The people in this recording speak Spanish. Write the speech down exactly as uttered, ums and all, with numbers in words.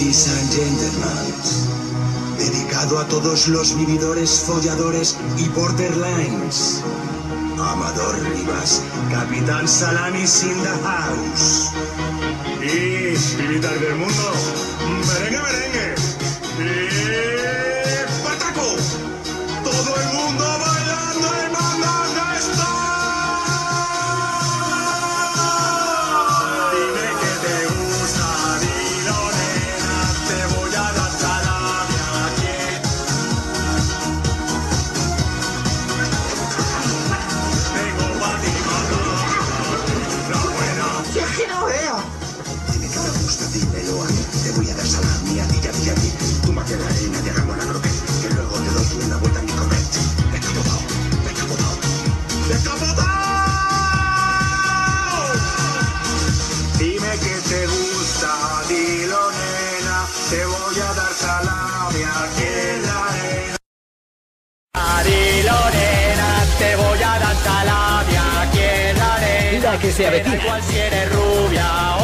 Ladies and gentlemen, dedicado a todos los vividores, folladores y borderlines. Amador Rivas, Capitán Salamis in the house. Y militar del mundo, merengue, merengue. Y pataco. Todo el mundo bailando el mandaje está. Dime que te gusta, dilo nena, te voy a dar salami aquí. Tengo para ti, la buena. Si es que no veo. Dime que te gusta, dímelo a mí. Te voy a dar salami a ti y a ti y a ti. Tú me haces la arena y hagamos la croqueta. Que luego te doy una vuelta en mi correte. Descapotado, descapotado, descapotado. Dime que te gusta, dilo nena. Te voy a dar salami aquí en la arena. Dilo nena, te voy a dar salami aquí en la arena. La que se avecina. Me da igual si eres rubia o